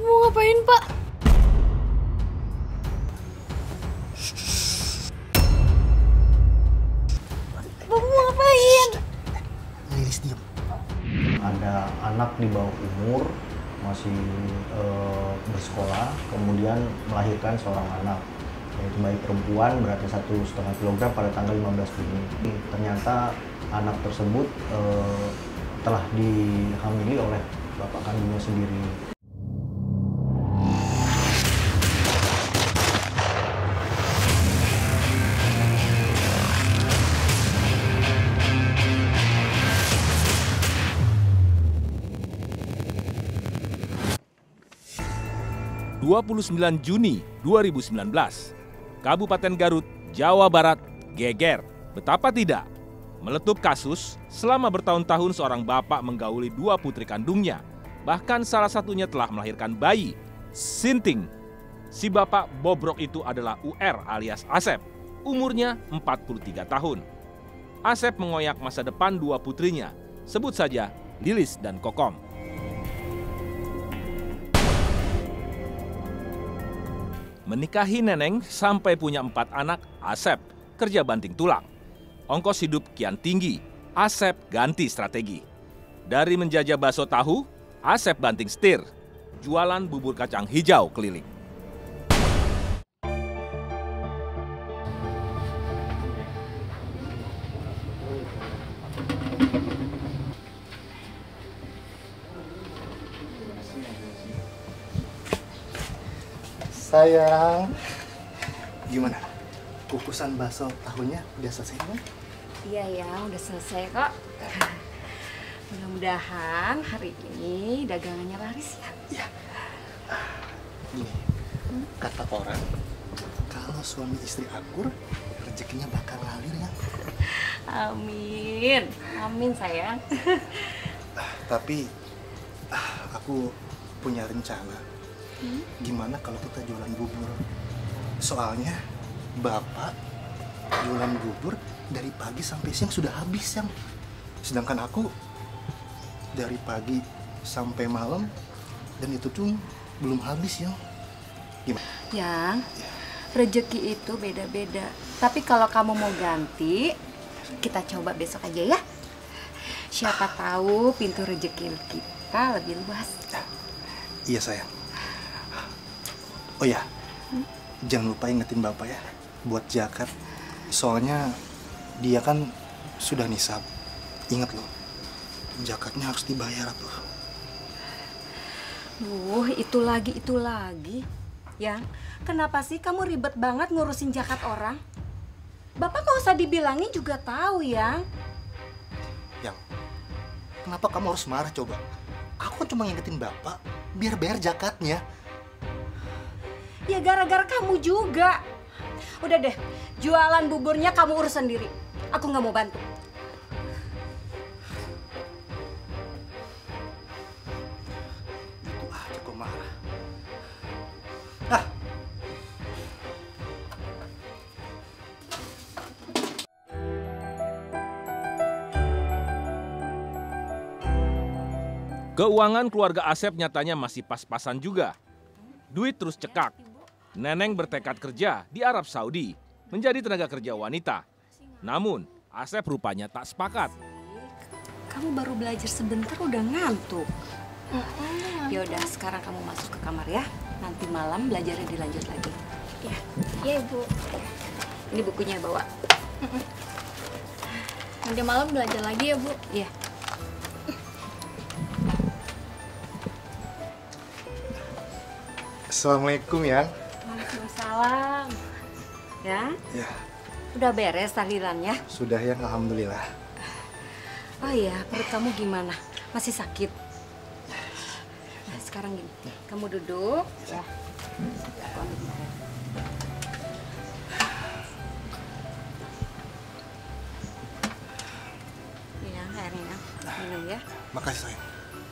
mau ngapain, Pak? Bapak mau ngapain? Lilis, diam. Ada anak di bawah umur, masih bersekolah, kemudian melahirkan seorang anak, yaitu bayi perempuan beratnya 1,5 kilogram pada tanggal 15 Juni. Ternyata anak tersebut telah dihamili oleh bapak kandungnya sendiri. Juni 2019, Kabupaten Garut, Jawa Barat, geger. Betapa tidak? Meletup kasus selama bertahun-tahun seorang bapak menggauli 2 putri kandungnya. Bahkan salah satunya telah melahirkan bayi, Sinting. Si bapak bobrok itu adalah UR alias Asep, umurnya 43 tahun. Asep mengoyak masa depan 2 putrinya, sebut saja Lilis dan Kokom. Menikahi Neneng sampai punya 4 anak, Asep kerja banting tulang. Ongkos hidup kian tinggi, Asep ganti strategi. Dari menjajah bakso tahu, Asep banting setir, jualan bubur kacang hijau keliling. Sayang, gimana? Kukusan bakso tahunya udah selesai kan? Iya ya, udah selesai kok. Mudah-mudahan hari ini dagangannya laris ya. Iya. Gini, kata orang, kalau suami istri akur, rezekinya bakal ngalir ya. Amin, amin sayang. Tapi, aku punya rencana. Gimana kalau kita jualan bubur? Soalnya bapak jualan bubur dari pagi sampai siang sudah habis yang. Sedangkan aku dari pagi sampai malam dan itu tuh belum habis yang. Gimana? Yang rezeki itu beda-beda. Tapi kalau kamu mau ganti, kita coba besok aja ya. Siapa tahu pintu rezeki kita lebih luas. Iya sayang. Oh ya, jangan lupa ingetin bapak ya buat zakat. Soalnya dia kan sudah nisab. Ingat loh, zakatnya harus dibayar tuh. Itu lagi. Yang, kenapa sih kamu ribet banget ngurusin zakat orang? Bapak nggak usah dibilangin juga tahu, Yang. Yang, kenapa kamu harus marah coba? Aku kan cuma ngingetin bapak biar bayar zakatnya. Ya gara-gara kamu juga. Udah deh, jualan buburnya kamu urus sendiri. Aku nggak mau bantu. Itu aja kok marah. Keuangan keluarga Asep nyatanya masih pas-pasan juga. Duit terus cekak. Neneng bertekad kerja di Arab Saudi, menjadi tenaga kerja wanita. Namun, Asep rupanya tak sepakat. Kamu baru belajar sebentar udah ngantuk. Ya udah, sekarang kamu masuk ke kamar ya. Nanti malam belajarnya dilanjut lagi. Ya, Iya, Ibu. ini bukunya bawa. Nanti malam belajar lagi ya, Bu. Iya. Assalamualaikum ya. Waalaikumsalam. Ya, Ya, udah beres tahlilannya? sudah ya, alhamdulillah. Oh iya, perut kamu gimana? Masih sakit? Nah, sekarang gini, kamu duduk. Ya. Aku ambil air. Iya, airnya. Minum ya. Makasih sayang.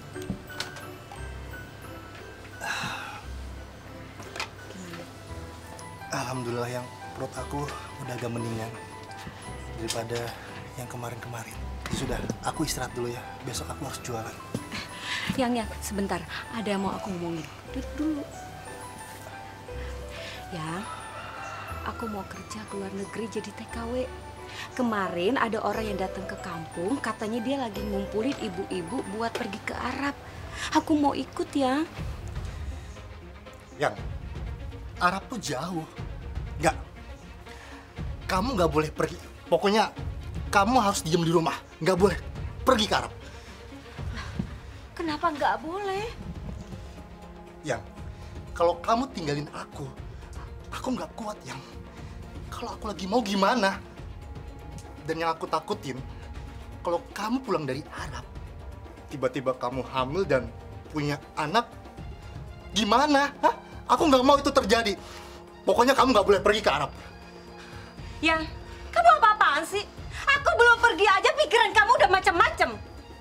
Gimana? Alhamdulillah yang perut aku udah agak mendingan daripada yang kemarin-kemarin. Sudah, aku istirahat dulu ya. Besok aku harus jualan. Yang, sebentar. Ada yang mau aku ngomongin. Duduk dulu. Ya, aku mau kerja ke luar negeri jadi TKW. Kemarin ada orang yang datang ke kampung, katanya dia lagi ngumpulin ibu-ibu buat pergi ke Arab. Aku mau ikut ya. Yang, Arab tuh jauh. Nggak, kamu nggak boleh pergi. Pokoknya kamu harus diem di rumah. Nggak boleh pergi ke Arab. Kenapa nggak boleh? Yang, kalau kamu tinggalin aku nggak kuat, Yang. Kalau aku lagi mau gimana? Dan yang aku takutin, kalau kamu pulang dari Arab, tiba-tiba kamu hamil dan punya anak, gimana? Hah? Aku nggak mau itu terjadi. Pokoknya kamu nggak boleh pergi ke Arab. Yang, kamu apa-apaan sih? Aku belum pergi aja pikiran kamu udah macam-macam.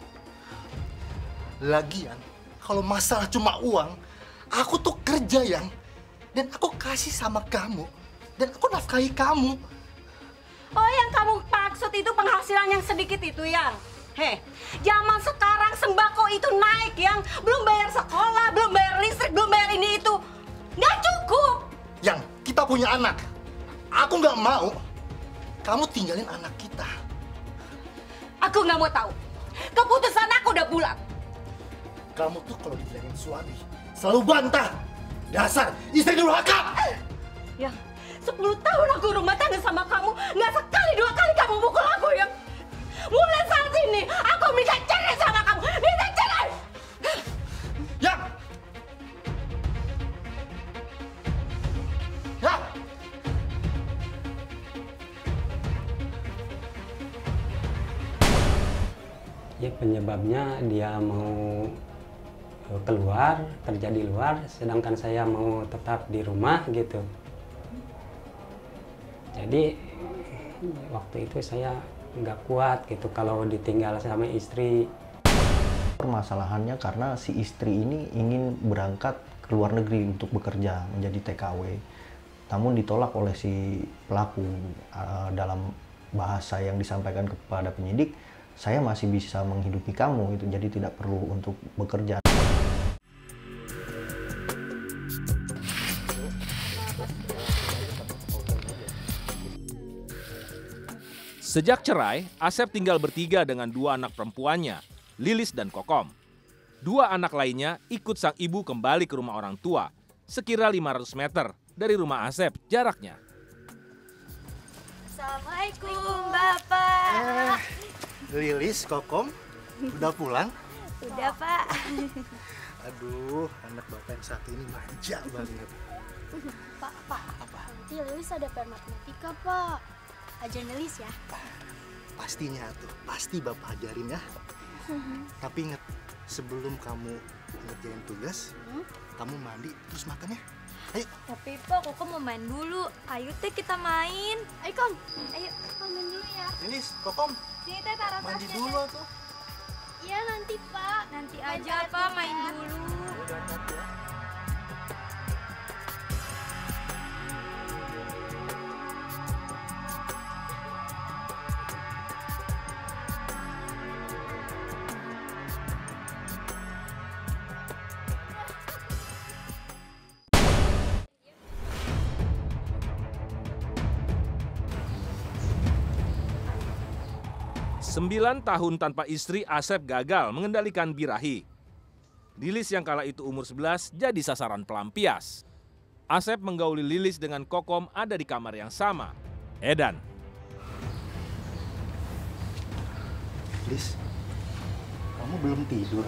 Lagian, kalau masalah cuma uang, aku tuh kerja, Yang. Dan aku kasih sama kamu. Dan aku nafkahi kamu. Oh, yang kamu maksud itu penghasilan yang sedikit itu, Yang? Heh, zaman sekarang sembako itu naik, Yang. Belum bayar sekolah, belum bayar listrik, belum bayar ini itu. Nggak cukup. Yang, kita punya anak. Aku nggak mau kamu tinggalin anak kita. Aku nggak mau tahu. Keputusan aku udah bulat. Kamu tuh kalau dibilangin suami, selalu bantah. Dasar istri durhaka. Yang 10 tahun aku rumah tangga sama kamu, nggak sekali dua kali kamu mukul aku, Yang. Mulai saat ini, aku minta cerai sama kamu. Minta cerai. Yang! Ya! Ya penyebabnya dia mau keluar, kerja di luar, sedangkan saya mau tetap di rumah gitu. Jadi waktu itu saya nggak kuat gitu kalau ditinggal sama istri. Permasalahannya karena si istri ini ingin berangkat ke luar negeri untuk bekerja menjadi TKW. Namun ditolak oleh si pelaku. Dalam bahasa yang disampaikan kepada penyidik, saya masih bisa menghidupi kamu, itu jadi tidak perlu untuk bekerja. Sejak cerai, Asep tinggal bertiga dengan 2 anak perempuannya, Lilis dan Kokom. 2 anak lainnya ikut sang ibu kembali ke rumah orang tua, sekira 500 meter dari rumah Asep jaraknya. Assalamualaikum, Bapak. Lilis, Kokom, udah pulang? Udah, Pak. Aduh, anak bapak yang satu ini manja banget. Pak, nanti Lilis ada PR matematika, Pak. Ajar Lilis ya. Pastinya tuh, pasti bapak ajarin ya. Tapi ingat, sebelum kamu ngerjain tugas, kamu mandi terus makan ya. Ayo. Tapi Pak, Koko mau main dulu. Ayo teh kita main. Ayo, Kom. Ayo, Kom main dulu ya. Lilis, Kokom, Sini teh taruh mandi tasnya, dulu Teh. tuh. Iya nanti, Pak. Nanti aja, Pak, main dulu. Sembilan tahun tanpa istri, Asep gagal mengendalikan birahi. Lilis yang kala itu umur 11 jadi sasaran pelampias. Asep menggauli Lilis dengan Kokom ada di kamar yang sama. Edan. Lilis, kamu belum tidur?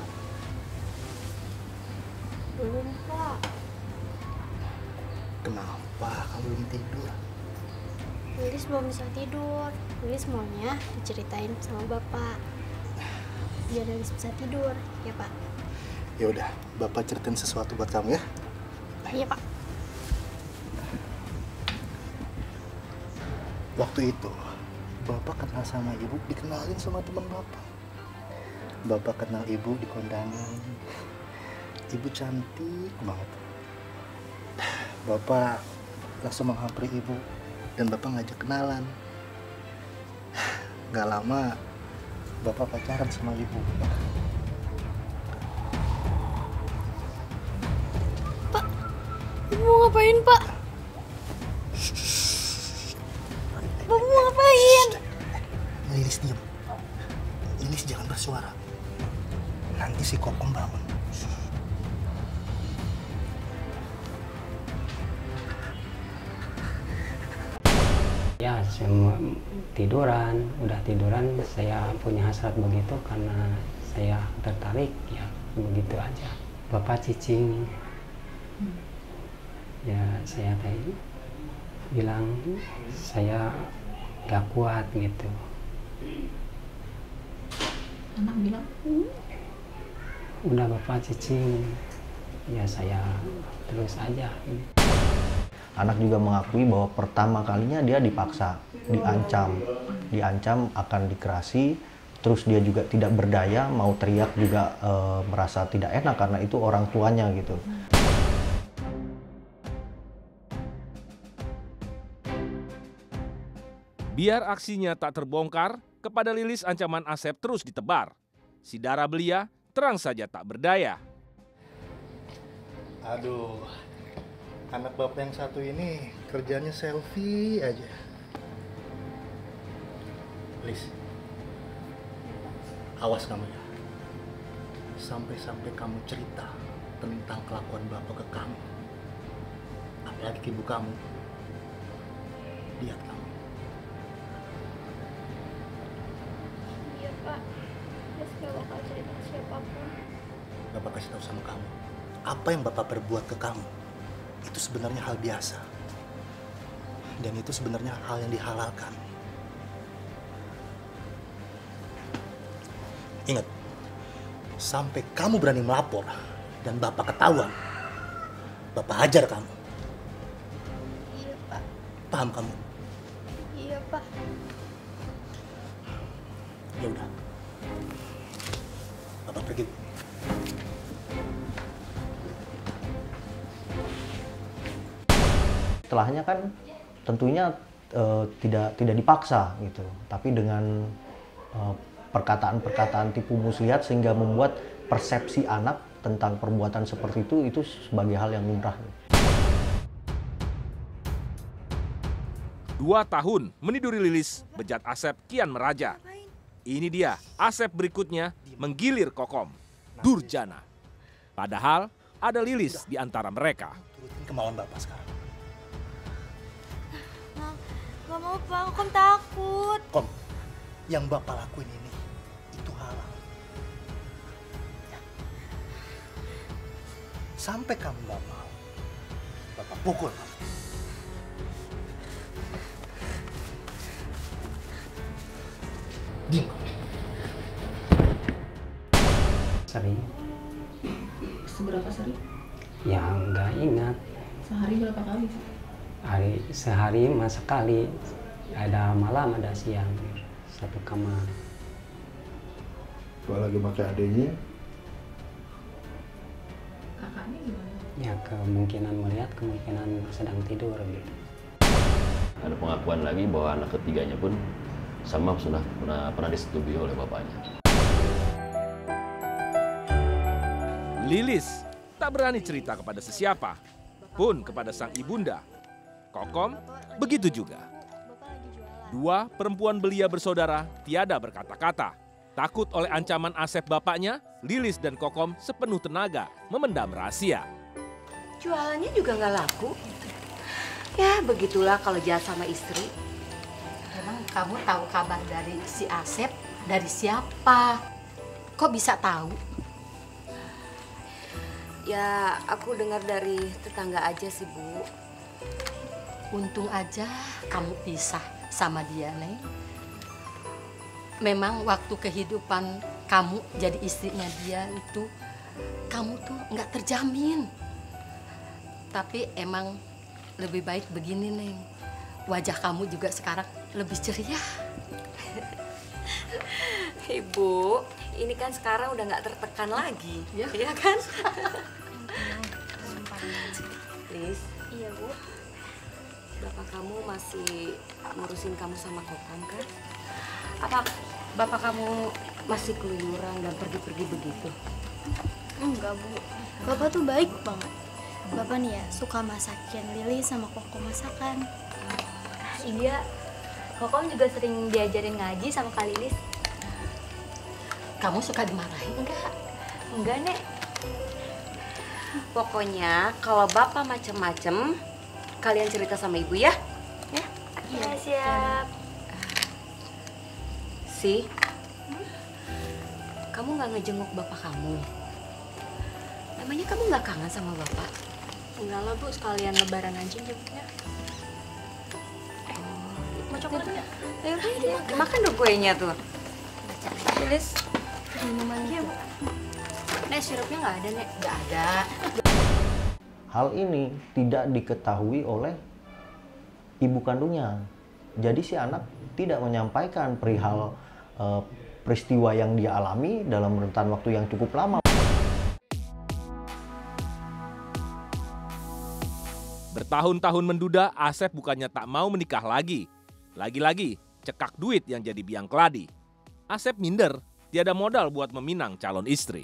Belum, Pak. Kenapa kamu belum tidur? Lilis belum bisa tidur. Lilis maunya diceritain sama Bapak. Biar Lilis bisa tidur, ya Pak. Ya udah, bapak ceritain sesuatu buat kamu ya. Iya, Pak. Waktu itu, bapak kenal sama ibu, dikenalin sama teman bapak. Bapak kenal ibu di kondangan. Ibu cantik banget. Bapak langsung menghampiri ibu dan bapak ngajak kenalan. Gak lama, bapak pacaran sama ibu. mau ngapain, Pak? Bapak mau ngapain? Lilis diam. Lilis jangan bersuara. Nanti si Kokom bangun. Ya, udah tiduran, saya punya hasrat begitu karena saya tertarik, ya begitu aja. Bapak cicing, ya saya tadi bilang saya gak kuat gitu. Anak bilang? Udah Bapak cicing, ya saya terus aja. Anak juga mengakui bahwa pertama kalinya dia dipaksa, diancam akan dikerasi, terus dia juga tidak berdaya, mau teriak juga merasa tidak enak karena itu orang tuanya gitu. Biar aksinya tak terbongkar, kepada Lilis ancaman Asep terus ditebar. Si Dara belia terang saja tak berdaya. Aduh, anak bapak yang satu ini kerjanya selfie aja. Lis, awas kamu ya. Sampai-sampai kamu cerita tentang kelakuan bapak ke kamu, apalagi ke ibu kamu. Lihat kamu. Iya, Pak. Mas gak bakal cerita ke siapapun. Bapak kasih tahu sama kamu, apa yang bapak perbuat ke kamu itu sebenarnya hal biasa. Dan itu sebenarnya hal yang dihalalkan. Ingat, sampai kamu berani melapor dan bapak ketahuan, bapak hajar kamu. Iya, Pak. Paham kamu? Iya, Pak. Ya udah. Bapak pergi. Setelahnya kan tentunya tidak dipaksa gitu, tapi dengan perkataan-perkataan tipu muslihat sehingga membuat persepsi anak tentang perbuatan seperti itu sebagai hal yang lumrah. 2 tahun meniduri Lilis, bejat Asep kian meraja. Ini dia Asep berikutnya menggilir Kokom, durjana. Padahal ada Lilis di antara mereka. Turutin kemauan bapak sekarang. Gak mau, Pak. Kokom takut. Kom, yang bapak lakuin ini itu halal. Ya. Sampai kamu gak mau, bapak pukul kamu. Diam. Sering, Seberapa sering? ya nggak ingat. Sehari berapa kali? Sehari mas sekali, ada malam ada siang, satu kamar. Kalau lagi pakai adanya, Kakaknya gimana? Ya kemungkinan melihat, kemungkinan sedang tidur gitu. Ada pengakuan lagi bahwa anak ketiganya pun sama sudah pernah disetujui oleh bapaknya. Lilis tak berani cerita kepada sesiapa, pun kepada sang ibunda. Kokom begitu juga. 2 perempuan belia bersaudara tiada berkata-kata. Takut oleh ancaman Asep bapaknya, Lilis dan Kokom sepenuh tenaga memendam rahasia. Jualannya juga nggak laku. Ya begitulah kalau jahat sama istri. Emang kamu tahu kabar dari si Asep? Dari siapa? Kok bisa tahu? Ya aku dengar dari tetangga aja sih, Bu. Untung aja kamu pisah sama dia, Neng. Memang waktu kehidupan kamu jadi istrinya dia itu, kamu tuh nggak terjamin. Tapi emang lebih baik begini, Neng. Wajah kamu juga sekarang lebih ceria. Ibu, ini kan sekarang udah nggak tertekan lagi, ya kan? Lis, Iya, Bu. bapak kamu masih ngurusin kamu sama Kokom kan? Apa bapak kamu masih keluyuran dan pergi-pergi begitu? Enggak, Bu. Bapak tuh baik banget. Bapak nih ya suka masakin Lili sama Koko masakan. Iya, Kokom juga sering diajarin ngaji sama Kak Lilis. Kamu suka dimarahin enggak? Enggak, Nek. Pokoknya kalau bapak macem-macem, kalian cerita sama ibu ya. Ya? Iya, siap. Si, kamu nggak ngejenguk bapak kamu? Emangnya kamu nggak kangen sama bapak? Enggak lah Bu, sekalian lebaran aja jemputnya. Mau coklat nggak? Ayo, dimakan dong kuenya tuh. Tulis. Minumannya Bu. Nek, sirupnya nggak ada, Nek. Nggak ada. Hal ini tidak diketahui oleh ibu kandungnya. Jadi si anak tidak menyampaikan perihal peristiwa yang dia alami dalam rentan waktu yang cukup lama. Bertahun-tahun menduda, Asep bukannya tak mau menikah lagi. Lagi-lagi, cekak duit yang jadi biang keladi. Asep minder, tiada modal buat meminang calon istri.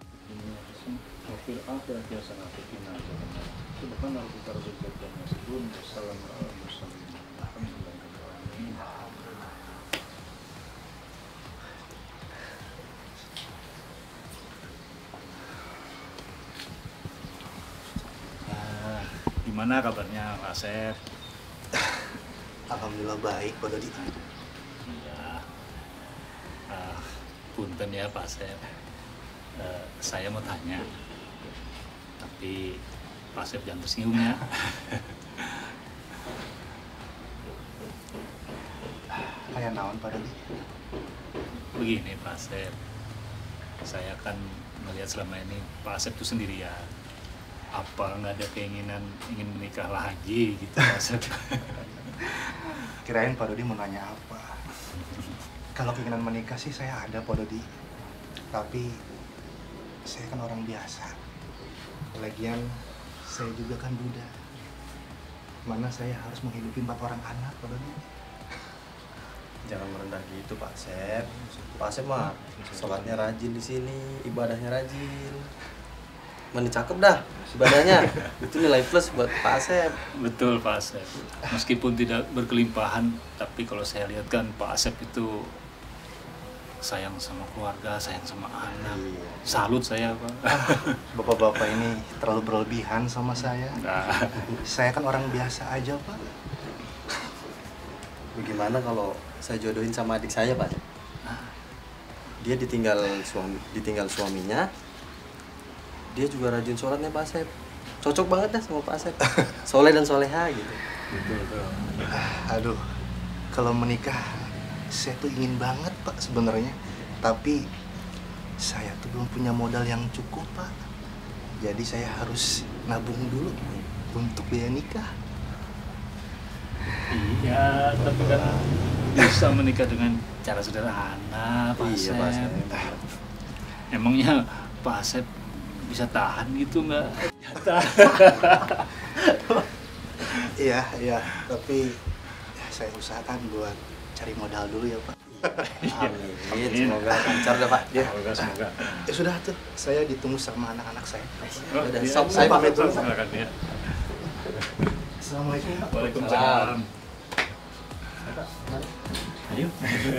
Gimana kabarnya Pak Asep? Alhamdulillah baik, Pak Dodi. Iya. Punten ya Pak Asep. Saya mau tanya, tapi Pak Asep jangan tersinggung ya. Kayak naon, Pak Dodi? Begini Pak Asep, saya kan melihat selama ini Pak Asep itu sendirian. Apa nggak ada keinginan ingin menikah lagi gitu Pak Asep? Kirain Pak Dodi mau nanya apa. Kalau keinginan menikah sih saya ada, Pak Dodi. Tapi saya kan orang biasa. Lagian saya juga kan duda. Mana saya harus menghidupi 4 orang anak, Pak Dodi. Jangan merendah gitu Pak Asep. Pak Asep mah sholatnya rajin di sini, ibadahnya rajin. Mending cakep dah ibadahnya. Itu nilai plus buat Pak Asep. Betul Pak Asep. Meskipun tidak berkelimpahan, tapi kalau saya lihat kan Pak Asep itu sayang sama keluarga, sayang sama anak. Salut saya Pak. Bapak-bapak ini terlalu berlebihan sama saya. Saya kan orang biasa aja, Pak. Bagaimana kalau saya jodohin sama adik saya Pak? Dia ditinggal suaminya. Dia juga rajin sholatnya Pak Asep. Cocok banget dah sama Pak Asep. Soleh dan soleha gitu. Betul. Aduh, kalau menikah saya tuh ingin banget Pak sebenarnya. Tapi saya tuh belum punya modal yang cukup Pak. Jadi saya harus nabung dulu untuk biaya nikah. Iya, tapi kan bisa menikah dengan cara sederhana Pak Asep. Iya Pak Asep. Emangnya Pak Asep bisa tahan gitu nggak? Iya, tapi saya usahakan buat cari modal dulu ya Pak. Amin. Semoga lancar dah Pak. Ya. Semoga. Ya sudah tuh, saya ditunggu sama anak-anak saya. Udah, iya, sok saya pamit dulu. Silakan ya. Assalamualaikum Pak. Waalaikumsalam. Ayo.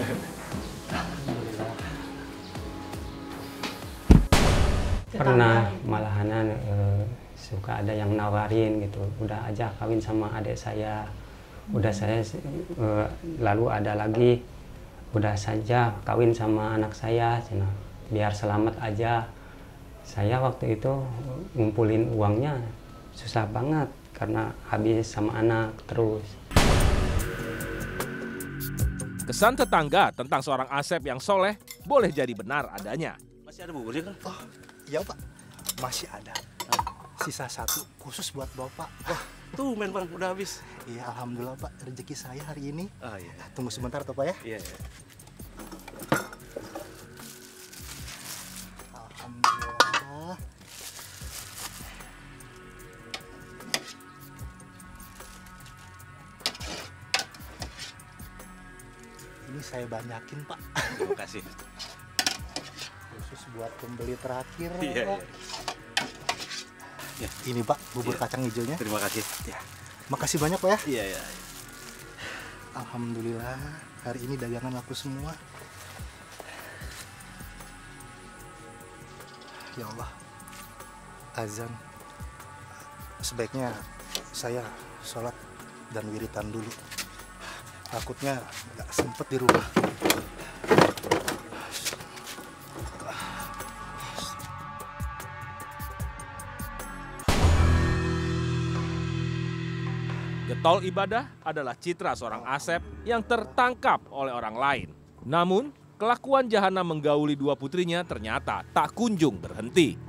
Pernah malahan suka ada yang nawarin gitu, udah aja kawin sama adik saya, udah saya lalu ada lagi, udah saja kawin sama anak saya, cina, biar selamat aja. Saya waktu itu ngumpulin uangnya susah banget karena habis sama anak terus. Kesan tetangga tentang seorang Asep yang soleh boleh jadi benar adanya. Masih ada bubur kan? Oh, iya Pak, masih ada. Sisa 1 khusus buat Bapak. Wah, tuh men Bang, udah habis. Iya, alhamdulillah Pak, rezeki saya hari ini. Ah iya. Tunggu sebentar tuh Pak ya. Iya. Alhamdulillah. Ini saya banyakin Pak. Terima kasih. Khusus buat pembeli terakhir. Iya. Ya, ini Pak, bubur kacang hijaunya. Terima kasih. Ya. Makasih banyak Pak ya. Iya, iya. Alhamdulillah, hari ini dagangan laku semua. Ya Allah, azan. Sebaiknya saya sholat dan wiritan dulu. Takutnya nggak sempet di rumah. Getol ibadah adalah citra seorang Asep yang tertangkap oleh orang lain. Namun, kelakuan jahanam menggauli dua putrinya ternyata tak kunjung berhenti.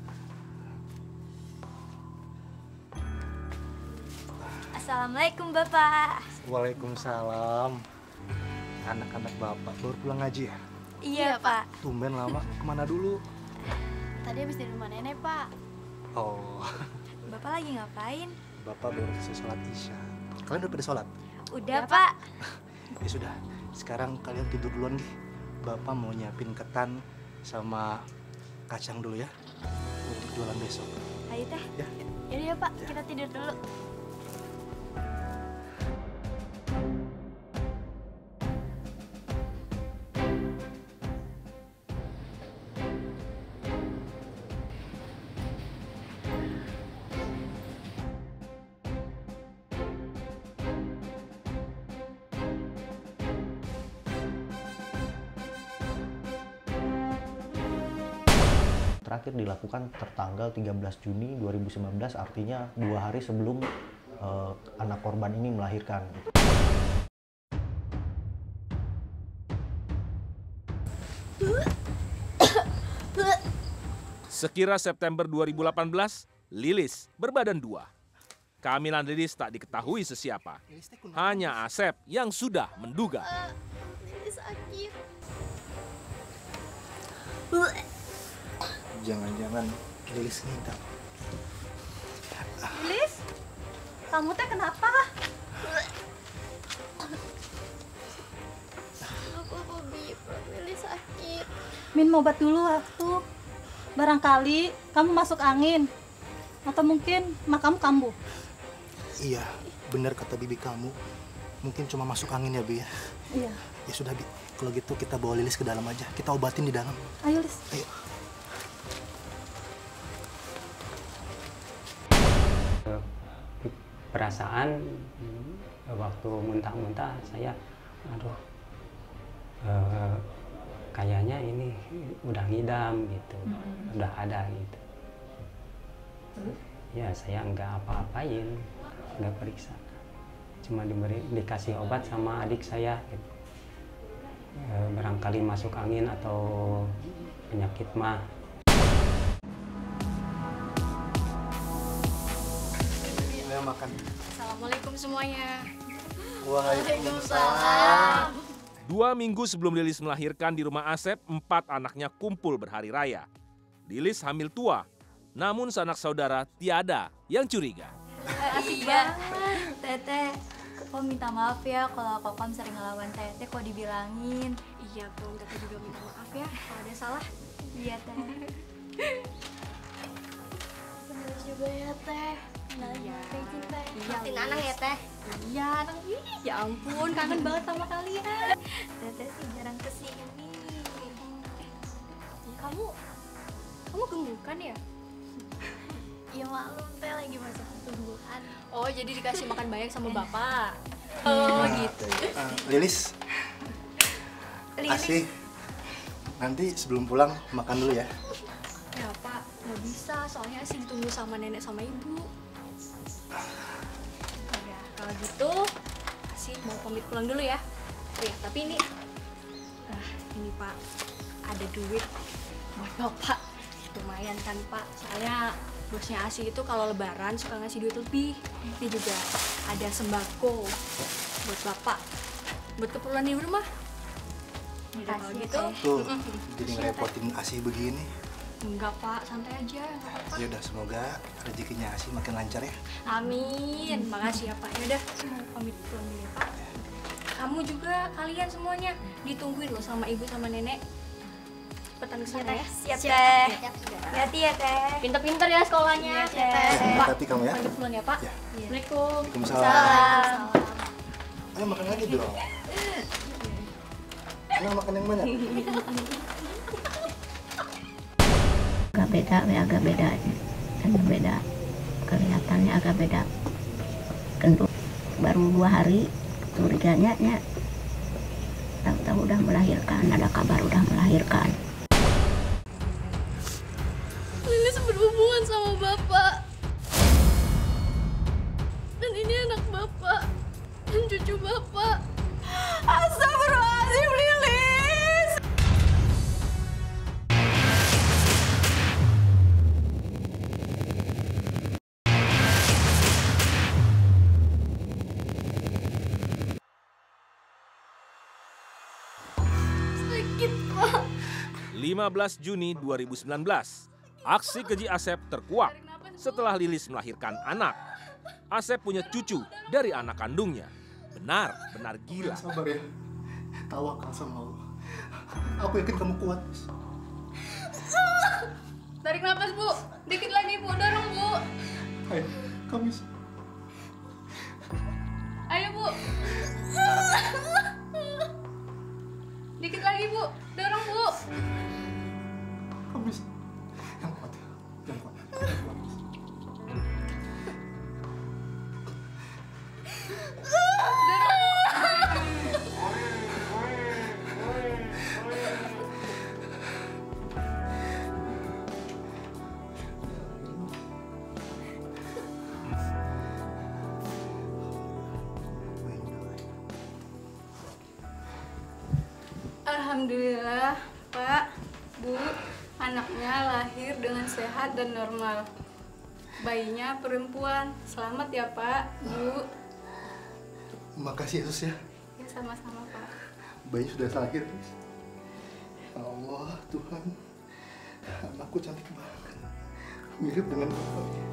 Assalamualaikum Bapak. Waalaikumsalam. Anak-anak Bapak baru pulang ngaji ya? Iya Pak. Tumben lama, kemana dulu? Tadi habis di rumah nenek, Pak. Oh, Bapak lagi ngapain? Bapak baru selesai sholat isya. Kalian udah pada sholat? Udah Pak. Ya sudah, sekarang kalian tidur duluan nih. Bapak mau nyiapin ketan sama kacang dulu ya untuk jualan besok. Ayo teh. Ya. Yaudah ya Pak, kita tidur dulu. Terakhir dilakukan tertanggal 13 Juni 2019, artinya 2 hari sebelum anak korban ini melahirkan. Sekira September 2018, Lilis berbadan 2. Kehamilan Lilis tak diketahui sesiapa. Hanya Asep yang sudah menduga. Lilis sakit. Jangan-jangan Lilis ngidam. Lilis, kamu teh kenapa? Aku Bobi, Lilis sakit. Min obat dulu waktu. Barangkali kamu masuk angin. Atau mungkin makamu kambuh. Iya, benar kata bibi kamu. Mungkin cuma masuk angin ya, Bi ya. Iya. Ya sudah, Bi. Kalau gitu kita bawa Lilis ke dalam aja. Kita obatin di dalam. Ayo, Lis. Ayo. Perasaan waktu muntah-muntah saya, aduh, kayaknya ini udah ngidam gitu, udah ada gitu. Ya saya nggak apa-apain, nggak periksa, cuma dikasih obat sama adik saya gitu. Barangkali masuk angin atau penyakit mah. Makan. Assalamualaikum semuanya. Waalaikumsalam. 2 minggu sebelum Lilis melahirkan di rumah Asep, 4 anaknya kumpul berhari raya. Lilis hamil tua, namun sanak saudara tiada yang curiga. Asik banget. Teteh, Koko minta maaf ya kalau Koko sering ngelawan Teteh kok dibilangin. Iya, Kong, Teteh juga minta maaf ya kalau ada salah. Iya, Teh. Bener juga ya, Teh. Iya. Maafin Anang ya, Teh. Iya, Anang. Ya ampun, kangen banget sama kalian. Teteh sih jarang kesini. Kamu gembukan ya? Ya maklum, Teh lagi masa pertumbuhan. Oh, jadi dikasih makan banyak sama Bapak. Oh, gitu. Lilis. Asih. Nanti sebelum pulang makan dulu ya. Ya, Pak. Nggak bisa, soalnya Asih ditunggu sama nenek sama ibu. Ya, kalau gitu Asih mau pamit pulang dulu ya. Oh ya, tapi ini Pak, ada duit buat Bapak. Lumayan kan Pak, soalnya bosnya Asih itu kalau lebaran suka ngasih duit lebih. Ini juga ada sembako buat Bapak, buat keperluan di rumah. Ya, kalau gitu Tuh, jadi ngerepotin Asih begini. Enggak Pak, santai aja. Ya udah, semoga rezekinya Asih makin lancar ya. Amin, makasih ya Pak. Yaudah, mau pamit pulang dulu ya Pak. Kamu juga, kalian semuanya ditungguin loh sama ibu sama nenek. Cepetan kesana ya. Siap, Teh. Hati-hati ya, Teh. Pinter-pinter ya sekolahnya, Teh. Hati kamu ya. Pamit duluan ya, Pak. Assalamualaikum. Waalaikumsalam. Ayo makan lagi dong. Ayo makan yang banyak. Agak beda. Agak beda. Kelihatannya agak beda. Tentu baru 2 hari curiganya ya. Tahu-tahu udah melahirkan, ada kabar udah melahirkan. Lilis berhubungan sama Bapak. Dan ini anak Bapak dan cucu Bapak. Astagfirullahaladzim, Lilis! Sakit, Pak. 15 Juni 2019, aksi keji Asep terkuak setelah Lilis melahirkan anak. Asep punya cucu dari anak kandungnya. Benar gila. Sabar ya. Tawakal sama Allah. Aku yakin kamu kuat. Tarik nafas, Bu. Dikit lagi, Bu. Dorong, Bu. Ayo, kamu bisa. Ayo, Bu. Dikit lagi, Bu. Dorong, Bu. Kamu bisa. Yang kuat ya. Yang kuat. Alhamdulillah, Pak, Bu, anaknya lahir dengan sehat dan normal. Bayinya perempuan. Selamat ya, Pak, Bu. Makasih Yesus ya. Ya, sama-sama, Pak. Bayi sudah lahir. Allah, Tuhan. Anakku cantik banget. Mirip dengan bapaknya.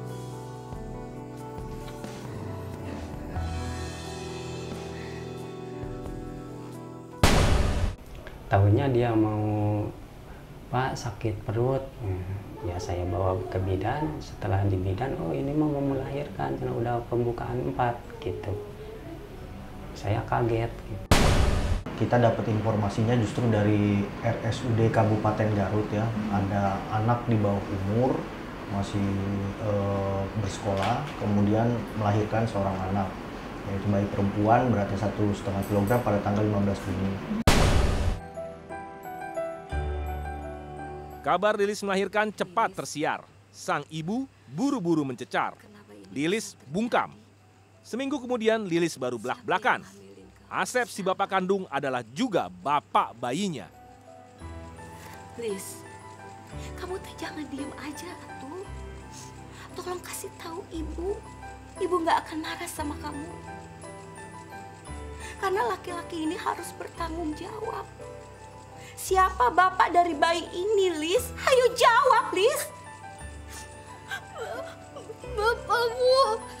Tahunya dia mau, Pak, sakit perut. Ya saya bawa ke bidan. Setelah di bidan, oh ini mau melahirkan karena udah pembukaan 4 gitu. Saya kaget. Gitu. Kita dapat informasinya justru dari RSUD Kabupaten Garut ya. Ada anak di bawah umur masih bersekolah, kemudian melahirkan seorang anak, yaitu bayi perempuan beratnya 1,5 kg pada tanggal 15 Juni. Kabar Lilis melahirkan cepat tersiar. Sang ibu buru-buru mencecar. Lilis bungkam. Seminggu kemudian Lilis baru belak-belakan. Asep si bapak kandung adalah juga bapak bayinya. Lis, kamu teh jangan diem aja tuh. Tolong kasih tahu ibu. Ibu nggak akan marah sama kamu. Karena laki-laki ini harus bertanggung jawab. Siapa bapak dari bayi ini, Lis? Ayo jawab, Lis. Bapak, Bu.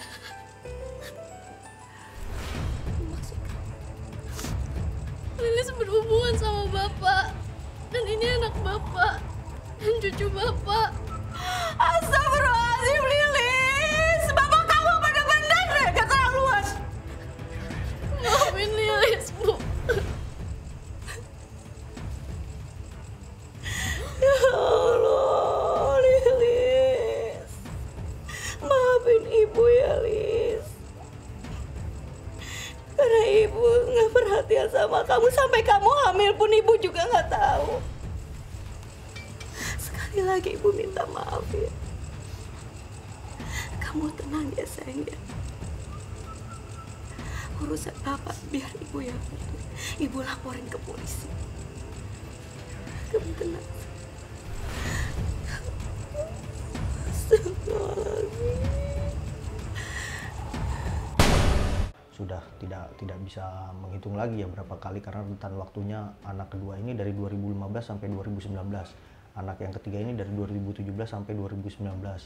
Lilis berhubungan sama Bapak. Dan ini anak Bapak. Dan cucu Bapak. Astagfirullahaladzim, Lilis. Bapak kamu benar-benar deh keterlaluan. Maafin Lilis, Bu. Ya Allah, Lilis. Maafin ibu ya, Lis. Karena ibu nggak perhatian sama kamu sampai kamu hamil pun ibu juga nggak tahu. Sekali lagi ibu minta maaf ya. Kamu tenang ya sayang ya. Urusan bapak biar ibu yang urus. Ibu laporin ke polisi. Kamu tenang. Sudah tidak bisa menghitung lagi ya berapa kali karena rentan waktunya anak kedua ini dari 2015 sampai 2019. Anak yang ketiga ini dari 2017 sampai 2019.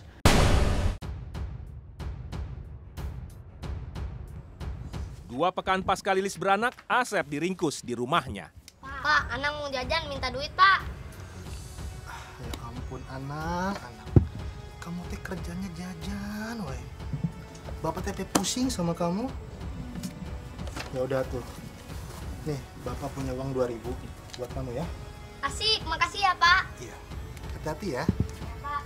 2 pekan pasca Lilis beranak, Asep diringkus di rumahnya. Pak, anak mau jajan minta duit, Pak. Ya ampun ampun, anak. Kamu teh kerjanya jajan, woy. Bapak teh pusing sama kamu. Ya udah tuh. Nih, Bapak punya uang 2.000 buat kamu ya. Asik, makasih ya, Pak. Iya. Hati-hati ya. Pak.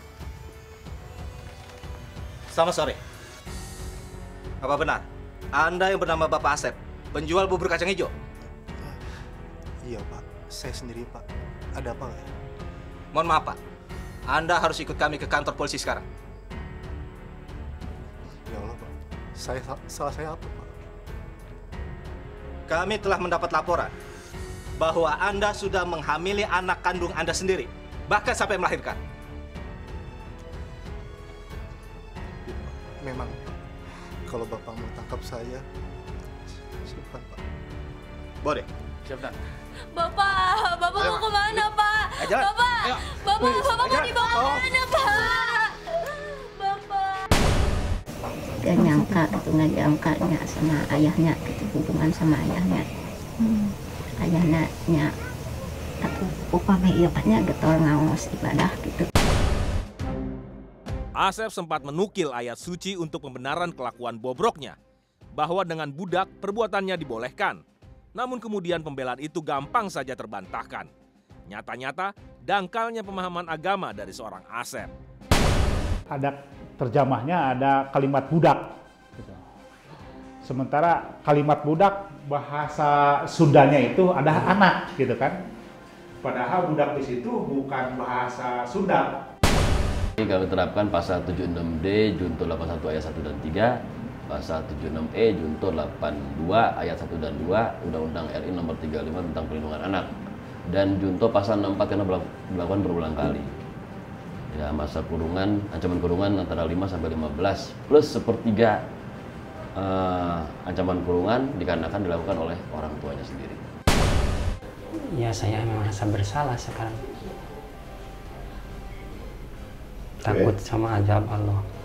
Selamat sore. Apa benar Anda yang bernama Bapak Asep, penjual bubur kacang hijau? Iya, Pak. Saya sendiri, Pak. Ada apa ya? Mohon maaf, Pak. Anda harus ikut kami ke kantor polisi sekarang. Ya Allah, Pak. Salah saya apa, Pak? Kami telah mendapat laporan bahwa Anda sudah menghamili anak kandung Anda sendiri, bahkan sampai melahirkan. Memang, Pak. Kalau Bapak mau tangkap saya, silakan, Pak. Boleh. Siap, Dan. Bapak mau kemana, Pak? Jalan. Bapak mau dibawa kemana, Pak? Bapak. Dia nyangka gitu, nggak diangkatnya sama ayahnya gitu, hubungan sama ayahnya. Ayahnya aku upami iya paknya getol ngaos ibadah gitu. Asep sempat menukil ayat suci untuk pembenaran kelakuan bobroknya, bahwa dengan budak perbuatannya dibolehkan. Namun kemudian pembelaan itu gampang saja terbantahkan. Nyata-nyata dangkalnya pemahaman agama dari seorang Asep. Ada terjemahnya ada kalimat budak. Gitu. Sementara kalimat budak bahasa Sundanya itu ada anak, gitu kan? Padahal budak di situ bukan bahasa Sunda. Kami terapkan pasal 76D Junto 81 ayat 1 dan 3. Pasal 76E Junto 82 ayat 1 dan 2 Undang-Undang RI nomor 35 tentang perlindungan anak, dan Junto pasal 64 karena dilakukan berulang kali. Ya, masa kurungan, ancaman kurungan antara 5 sampai 15 plus sepertiga ancaman kurungan dikarenakan dilakukan oleh orang tuanya sendiri. Ya, saya merasa bersalah sekarang. Takut sama azab Allah.